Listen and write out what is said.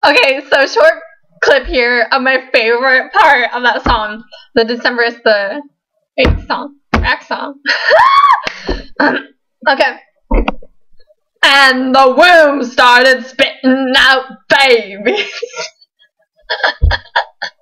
Okay, so short clip here of my favorite part of that song, the Decemberist Rake song, Rake song. Okay. And the womb started spitting out babies.